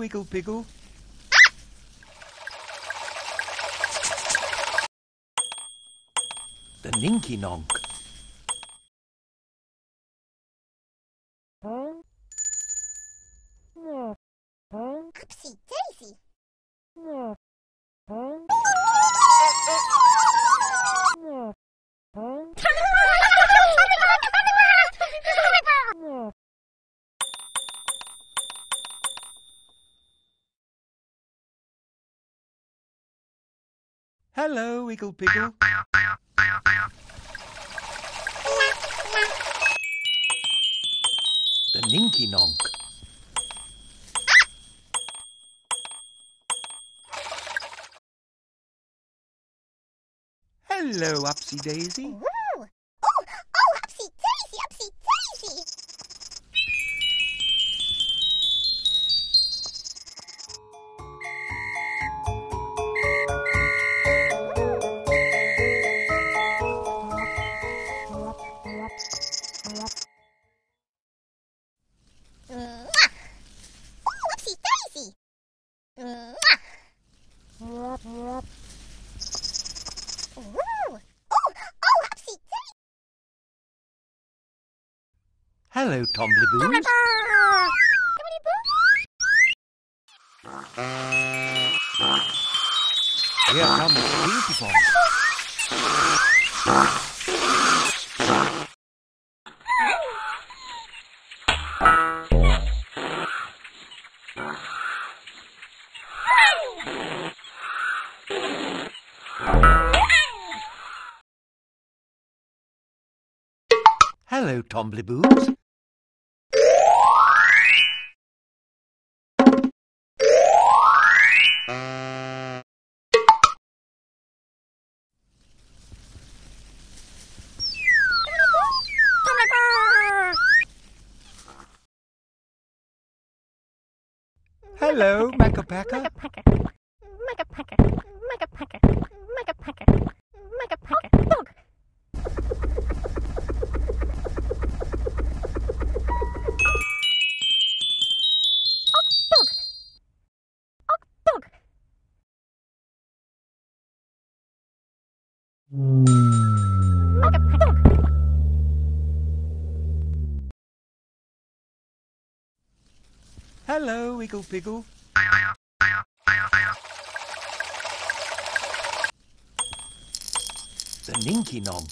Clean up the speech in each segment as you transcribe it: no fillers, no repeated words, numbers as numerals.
Wiggle Piggle. The Ninky Nonk. Upsy Daisy. Hello, Wiggle Piggle. The Ninky Nonk. Hello, Upsy Daisy. Ooh. Oh, Upsy Daisy, Upsy Daisy. Mwah. Oh, Upsy Daisy. Mwah. Ooh. Oh, Upsy Daisy. Hello, Tombliboos. Here comes Pinky Pong. Hello, Tombliboos. Hello, Makapaka. Hello, Wiggle Piggle. The Ninky Nonk.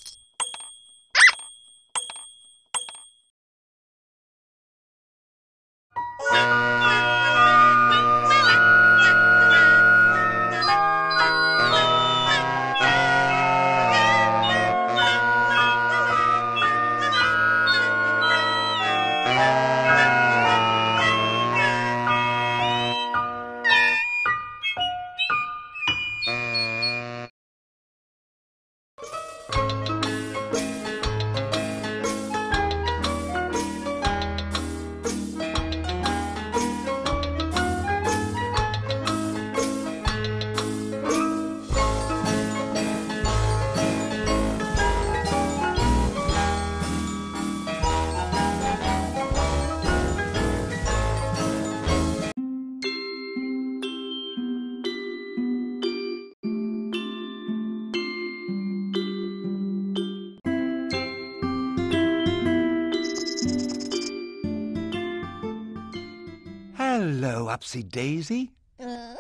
Hello, Upsy Daisy. Mwah.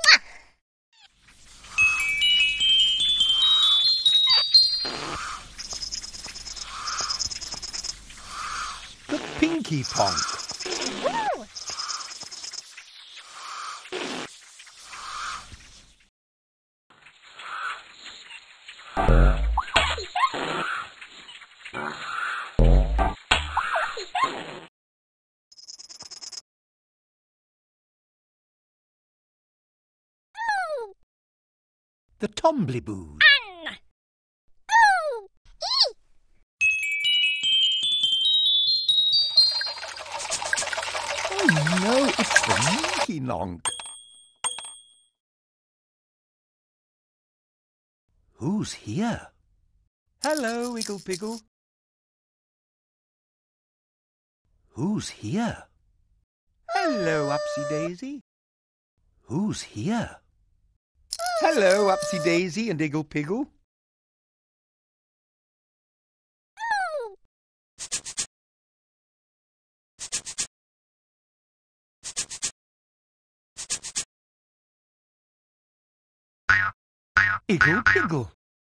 The Pinky Ponk. Ooh. The Tombliboos. Ooh. Ee. Oh no, it's the Ninky Nonk. Who's here? Hello, Wiggle Piggle. Who's here? Hello, Upsy Daisy. Who's here? Hello, Upsy Daisy and Iggle Piggle. Iggle Piggle.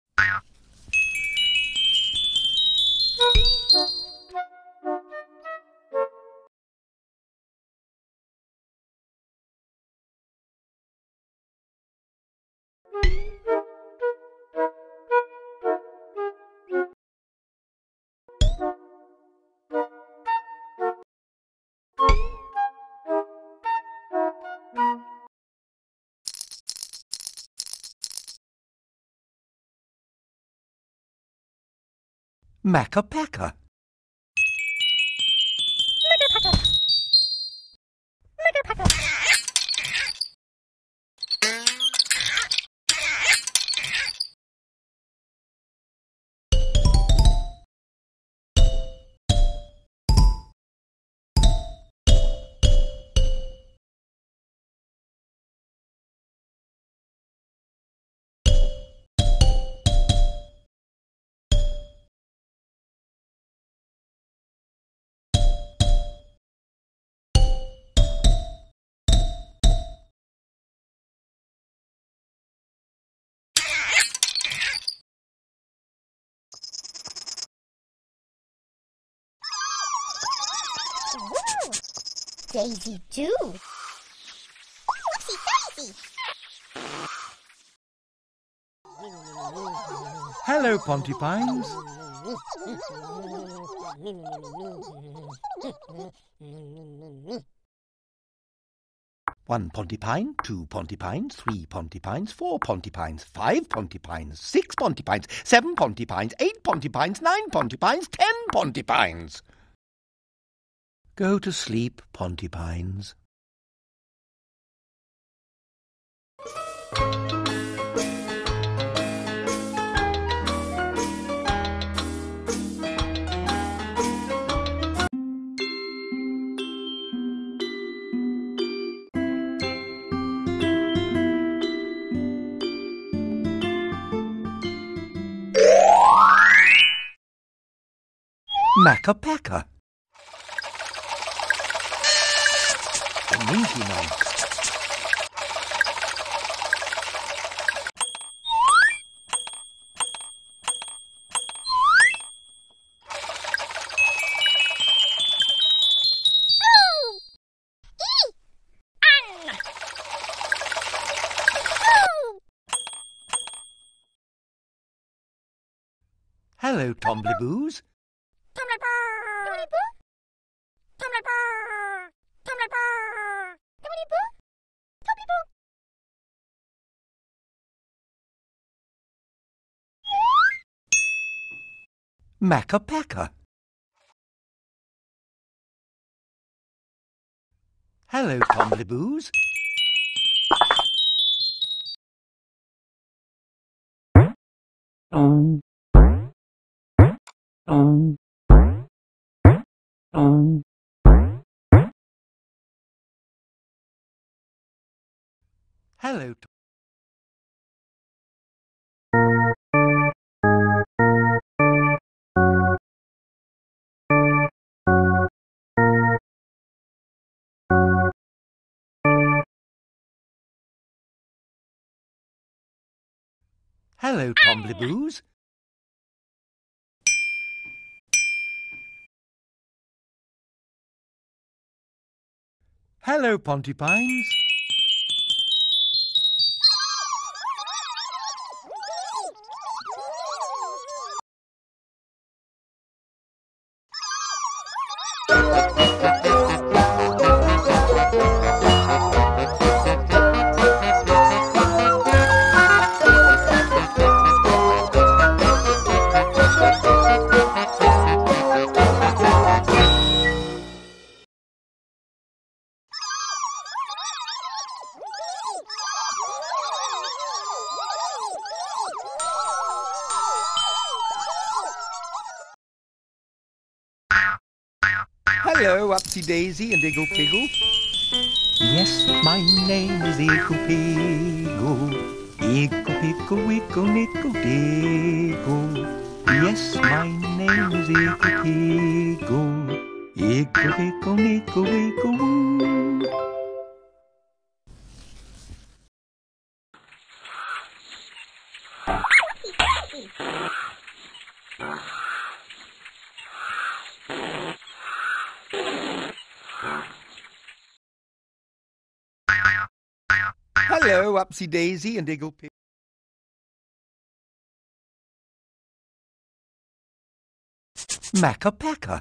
Macca Pacca. Ooh, Daisy too. Whoopsie Daisy. Hello, Pontypines. One Pontypine, two Pontypines, three Pontypines, four Pontypines, five Pontypines, six Pontypines, seven Pontypines, eight Pontypines, nine Pontypines, 10 Pontypines. Go to sleep, Pontypines. Macca Pacca. The Minky Mouse. Hello, Tombliboos. Macca Pacca. Hello, Tombliboos. Hello. Hello, Tombliboos. Hello, Pontypines. Hello, Upsy Daisy and Iggle Piggle. Yes, my name is Eagle Pickle. Eagle Pickle, Wiggle, Nickle, Diggle. Yes, my name is Eagle Pickle. Eagle Pickle, Nickle, Wiggle, Woo. Hello, Upsy Daisy and Eagle Pickle. Macca Packa.